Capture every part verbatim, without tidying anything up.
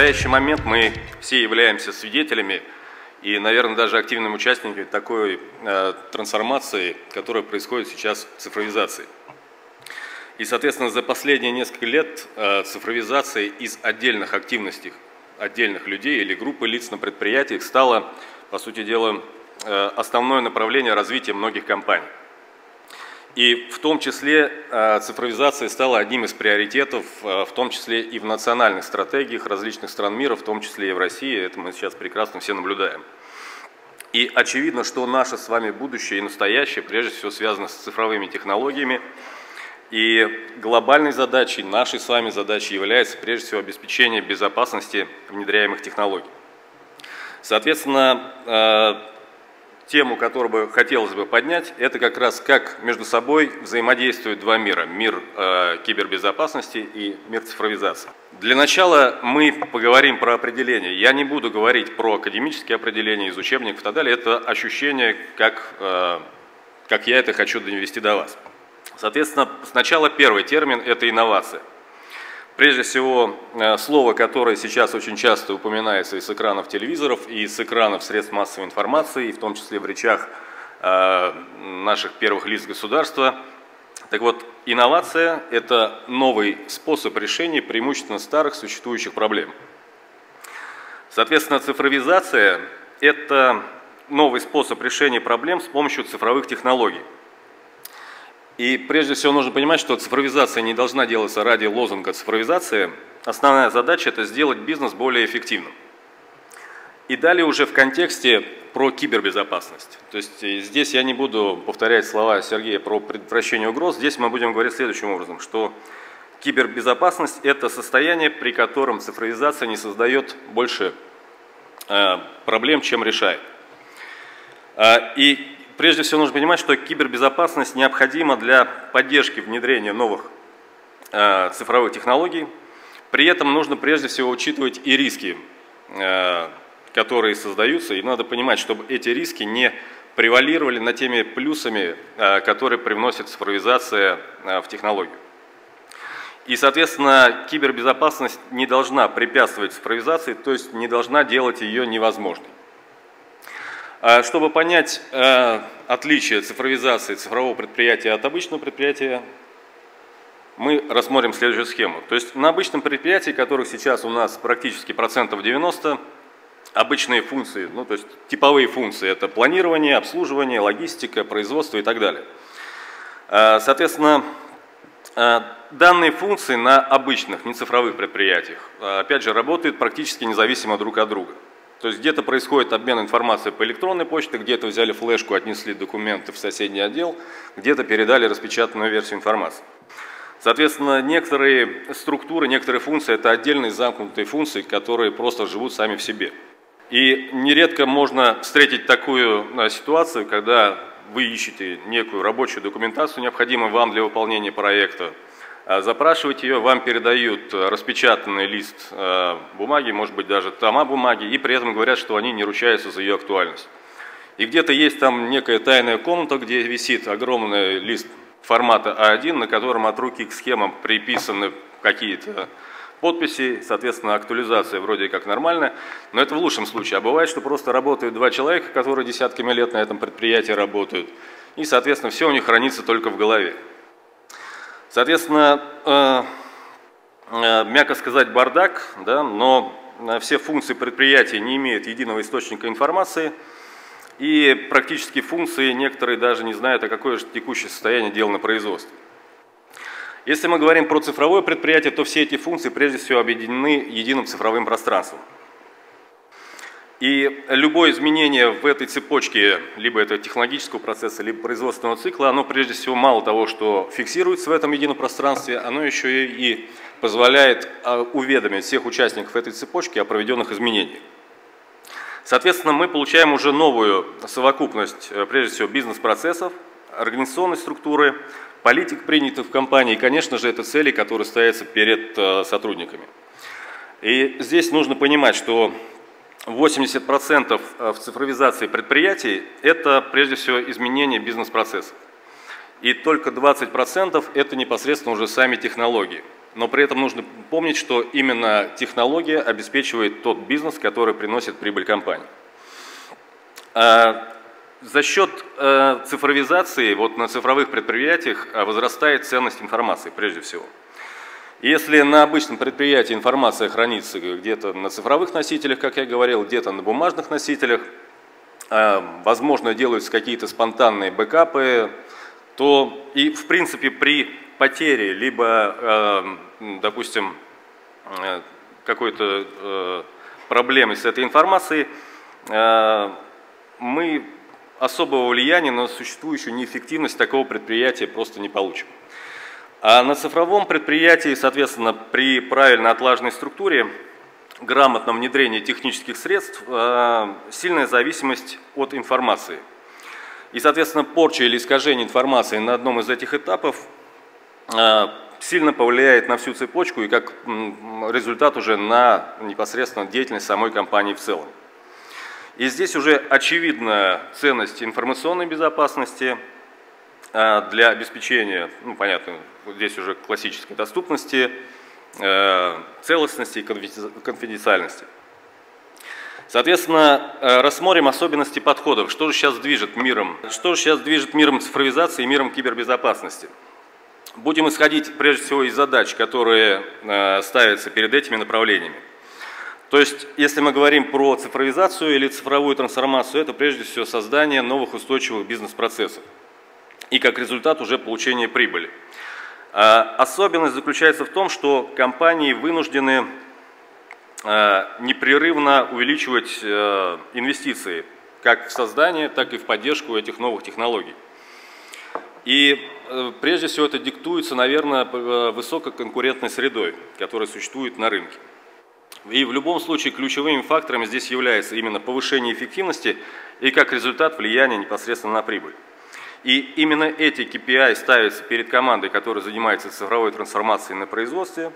настоящий момент мы все являемся свидетелями и, наверное, даже активными участниками такой э, трансформации, которая происходит сейчас в цифровизации. И, соответственно, за последние несколько лет э, цифровизация из отдельных активностей отдельных людей или группы лиц на предприятиях стала, по сути дела, э, основное направление развития многих компаний. И в том числе э, цифровизация стала одним из приоритетов, э, в том числе и в национальных стратегиях различных стран мира, в том числе и в России. Это мы сейчас прекрасно все наблюдаем. И очевидно, что наше с вами будущее и настоящее прежде всего связано с цифровыми технологиями. И глобальной задачей, нашей с вами задачей является прежде всего обеспечение безопасности внедряемых технологий. Соответственно, э, тему, которую бы хотелось бы поднять, это как раз как между собой взаимодействуют два мира. Мир э, кибербезопасности и мир цифровизации. Для начала мы поговорим про определение. Я не буду говорить про академические определения из учебников и так далее. Это ощущение, как, э, как я это хочу донести до вас. Соответственно, сначала первый термин – это инновация. Прежде всего, слово, которое сейчас очень часто упоминается и с экранов телевизоров, и с экранов средств массовой информации, и в том числе в речах э, наших первых лиц государства. Так вот, инновация – это новый способ решения преимущественно старых существующих проблем. Соответственно, цифровизация – это новый способ решения проблем с помощью цифровых технологий. И прежде всего нужно понимать, что цифровизация не должна делаться ради лозунга цифровизации. Основная задача – это сделать бизнес более эффективным. И далее уже в контексте про кибербезопасность. То есть здесь я не буду повторять слова Сергея про предотвращение угроз. Здесь мы будем говорить следующим образом, что кибербезопасность – это состояние, при котором цифровизация не создает больше э, проблем, чем решает. Э, и Прежде всего нужно понимать, что кибербезопасность необходима для поддержки внедрения новых э, цифровых технологий. При этом нужно прежде всего учитывать и риски, э, которые создаются. И надо понимать, чтобы эти риски не превалировали над теми плюсами, э, которые привносит цифровизация э, в технологию. И, соответственно, кибербезопасность не должна препятствовать цифровизации, то есть не должна делать ее невозможной. Чтобы понять э, отличие цифровизации цифрового предприятия от обычного предприятия, мы рассмотрим следующую схему. То есть на обычном предприятии, которых сейчас у нас практически процентов девяносто, обычные функции, ну, то есть типовые функции – это планирование, обслуживание, логистика, производство и так далее. Э, соответственно, э, данные функции на обычных, не цифровых предприятиях, э, опять же, работают практически независимо друг от друга. То есть где-то происходит обмен информацией по электронной почте, где-то взяли флешку, отнесли документы в соседний отдел, где-то передали распечатанную версию информации. Соответственно, некоторые структуры, некоторые функции – это отдельные замкнутые функции, которые просто живут сами в себе. И нередко можно встретить такую ситуацию, когда вы ищете некую рабочую документацию, необходимую вам для выполнения проекта, запрашиваете ее, вам передают распечатанный лист бумаги, может быть даже тома бумаги, и при этом говорят, что они не ручаются за ее актуальность. И где-то есть там некая тайная комната, где висит огромный лист формата а один, на котором от руки к схемам приписаны какие-то подписи, соответственно, актуализация вроде как нормальная, но это в лучшем случае. А бывает, что просто работают два человека, которые десятками лет на этом предприятии работают, и, соответственно, все у них хранится только в голове. Соответственно, э, э, мягко сказать, бардак, да, но все функции предприятия не имеют единого источника информации, и практически функции некоторые даже не знают, а какое же текущее состояние дел на производстве. Если мы говорим про цифровое предприятие, то все эти функции прежде всего объединены единым цифровым пространством. И любое изменение в этой цепочке, либо это технологического процесса, либо производственного цикла, оно прежде всего мало того, что фиксируется в этом едином пространстве, оно еще и позволяет уведомить всех участников этой цепочки о проведенных изменениях. Соответственно, мы получаем уже новую совокупность, прежде всего, бизнес-процессов, организационной структуры, политик, принятых в компании, и, конечно же, это цели, которые ставятся перед сотрудниками. И здесь нужно понимать, что восемьдесят процентов в цифровизации предприятий – это, прежде всего, изменение бизнес-процессов. И только двадцать процентов – это непосредственно уже сами технологии. Но при этом нужно помнить, что именно технология обеспечивает тот бизнес, который приносит прибыль компании. За счет цифровизации вот на цифровых предприятиях возрастает ценность информации прежде всего. Если на обычном предприятии информация хранится где-то на цифровых носителях, как я говорил, где-то на бумажных носителях, возможно, делаются какие-то спонтанные бэкапы, то и в принципе при потере, либо, допустим, какой-то проблемы с этой информацией, мы особого влияния на существующую неэффективность такого предприятия просто не получим. А на цифровом предприятии, соответственно, при правильно отлаженной структуре, грамотном внедрении технических средств, сильная зависимость от информации. И, соответственно, порча или искажение информации на одном из этих этапов сильно повлияет на всю цепочку и как результат уже на непосредственно деятельность самой компании в целом. И здесь уже очевидна ценность информационной безопасности для обеспечения, ну понятно, здесь уже классической доступности, целостности и конфиденциальности. Соответственно, рассмотрим особенности подходов. Что же сейчас движет миром? Что же сейчас движет миром цифровизации и миром кибербезопасности? Будем исходить прежде всего из задач, которые ставятся перед этими направлениями. То есть, если мы говорим про цифровизацию или цифровую трансформацию, это прежде всего создание новых устойчивых бизнес-процессов и как результат уже получение прибыли. Особенность заключается в том, что компании вынуждены непрерывно увеличивать инвестиции как в создание, так и в поддержку этих новых технологий. И прежде всего это диктуется, наверное, высококонкурентной средой, которая существует на рынке. И в любом случае ключевыми факторами здесь является именно повышение эффективности и как результат влияние непосредственно на прибыль. И именно эти кей пи ай ставятся перед командой, которая занимается цифровой трансформацией на производстве.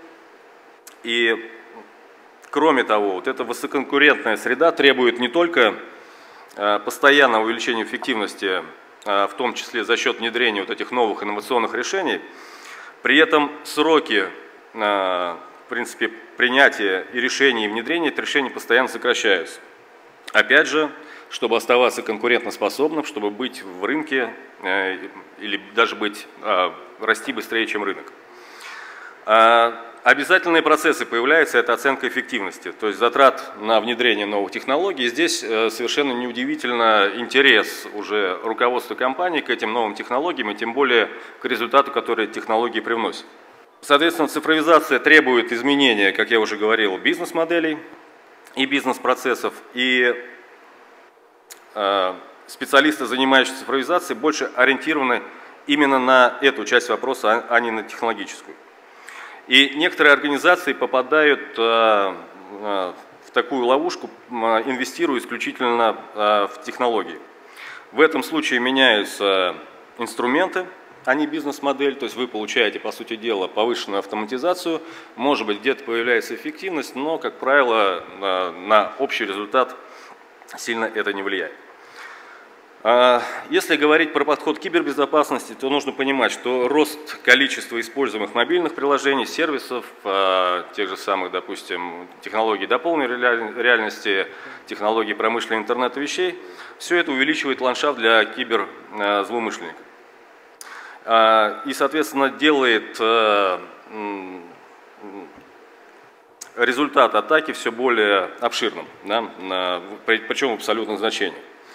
И кроме того, вот эта высококонкурентная среда требует не только постоянного увеличения эффективности, в том числе за счет внедрения вот этих новых инновационных решений, при этом сроки, в принципе, принятия и решений и внедрения этих решений постоянно сокращаются. Опять же, чтобы оставаться конкурентоспособным, чтобы быть в рынке или даже быть, расти быстрее, чем рынок. Обязательные процессы появляются, это оценка эффективности, то есть затрат на внедрение новых технологий. Здесь совершенно неудивительно интерес уже руководства компании к этим новым технологиям и тем более к результату, который технологии привносят. Соответственно, цифровизация требует изменения, как я уже говорил, бизнес-моделей и бизнес-процессов. И э, специалисты, занимающиеся цифровизацией, больше ориентированы именно на эту часть вопроса, а не на технологическую. И некоторые организации попадают э, э, в такую ловушку, э, инвестируя исключительно э, в технологии. В этом случае меняются инструменты, а не бизнес-модель, то есть вы получаете, по сути дела, повышенную автоматизацию, может быть, где-то появляется эффективность, но, как правило, на общий результат сильно это не влияет. Если говорить про подход к кибербезопасности, то нужно понимать, что рост количества используемых мобильных приложений, сервисов, тех же самых, допустим, технологий дополненной реальности, технологий промышленного интернета вещей, все это увеличивает ландшафт для киберзлоумышленников. И, соответственно, делает результат атаки все более обширным, да, причем в абсолютном значении.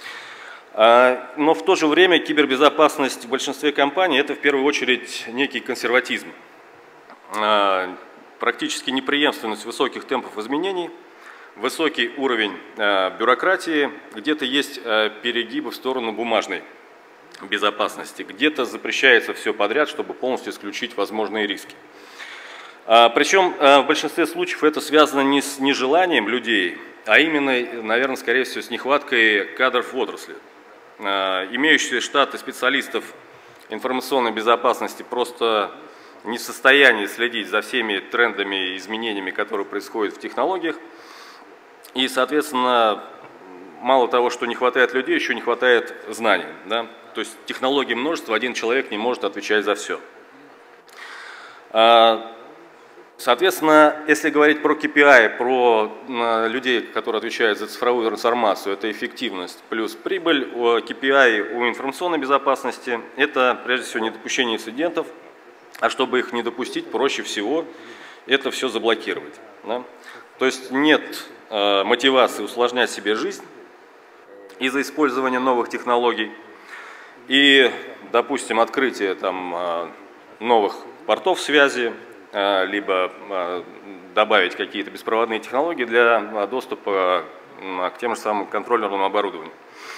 Но в то же время кибербезопасность в большинстве компаний – это в первую очередь некий консерватизм, практически непреемственность высоких темпов изменений, высокий уровень бюрократии, где-то есть перегибы в сторону бумажной безопасности, где-то запрещается все подряд, чтобы полностью исключить возможные риски. Причем в большинстве случаев это связано не с нежеланием людей, а именно, наверное, скорее всего, с нехваткой кадров в отрасли. Имеющие штаты специалистов информационной безопасности просто не в состоянии следить за всеми трендами и изменениями, которые происходят в технологиях. И, соответственно, мало того, что не хватает людей, еще не хватает знаний. Да? То есть технологий множество, один человек не может отвечать за все. Соответственно, если говорить про кей пи ай, про людей, которые отвечают за цифровую трансформацию, это эффективность плюс прибыль. кей пи ай у информационной безопасности – это, прежде всего, недопущение инцидентов, а чтобы их не допустить, проще всего это все заблокировать. Да? То есть нет э, мотивации усложнять себе жизнь из-за использования новых технологий и, допустим, открытие там, новых портов связи, либо добавить какие-то беспроводные технологии для доступа к тем же самым контроллерному оборудованию.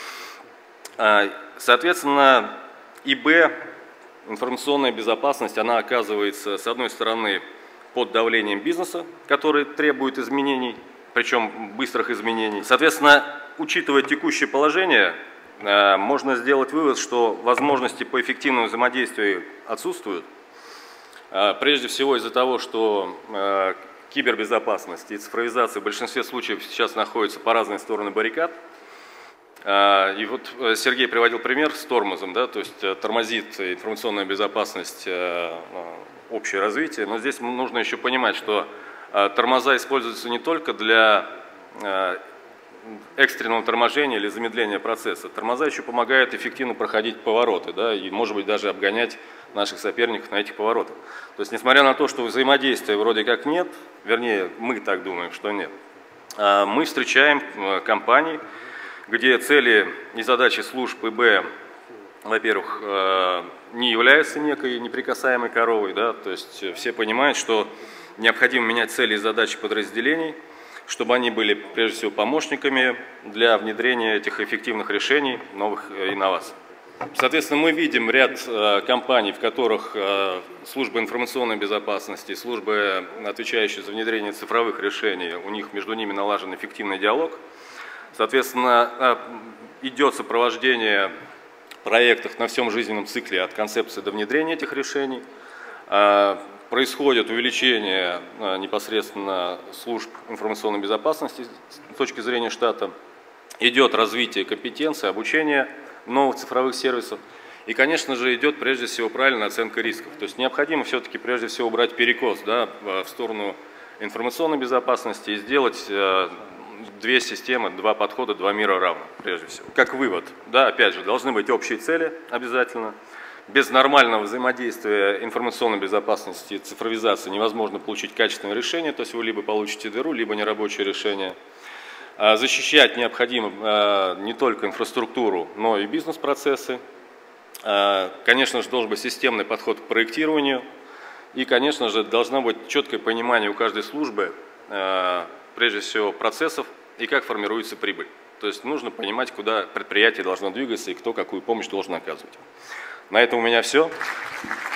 Соответственно, и бэ, информационная безопасность, она оказывается, с одной стороны, под давлением бизнеса, который требует изменений, причем быстрых изменений. Соответственно, учитывая текущее положение, можно сделать вывод, что возможности по эффективному взаимодействию отсутствуют. Прежде всего из-за того, что кибербезопасность и цифровизация в большинстве случаев сейчас находятся по разные стороны баррикад. И вот Сергей приводил пример с тормозом, да, то есть тормозит информационная безопасность общее развитие. Но здесь нужно еще понимать, что тормоза используются не только для экстренного торможения или замедления процесса. Тормоза еще помогают эффективно проходить повороты, да, и, может быть, даже обгонять наших соперников на этих поворотах. То есть, несмотря на то, что взаимодействия вроде как нет, вернее, мы так думаем, что нет, мы встречаем компании, где цели и задачи служб и бэ, во-первых, не являются некой неприкасаемой коровой, да, то есть все понимают, что необходимо менять цели и задачи подразделений, чтобы они были, прежде всего, помощниками для внедрения этих эффективных решений, новых инноваций. Соответственно, мы видим ряд э, компаний, в которых э, службы информационной безопасности, службы, отвечающие за внедрение цифровых решений, у них между ними налажен эффективный диалог. Соответственно, э, идет сопровождение проектов на всем жизненном цикле от концепции до внедрения этих решений. Э, происходит увеличение э, непосредственно служб информационной безопасности с точки зрения штата. Идет развитие компетенции, обучение новых цифровых сервисов. И, конечно же, идет прежде всего правильная оценка рисков. То есть необходимо все-таки прежде всего убрать перекос, да, в сторону информационной безопасности и сделать э, две системы, два подхода, два мира равно, прежде всего. Как вывод, да, опять же, должны быть общие цели обязательно. Без нормального взаимодействия информационной безопасности и цифровизации невозможно получить качественное решение, то есть вы либо получите дыру, либо нерабочее решение. Защищать необходимо не только инфраструктуру, но и бизнес-процессы. Конечно же, должен быть системный подход к проектированию. И, конечно же, должно быть четкое понимание у каждой службы, прежде всего, процессов и как формируется прибыль. То есть нужно понимать, куда предприятие должно двигаться и кто какую помощь должен оказывать. На этом у меня все.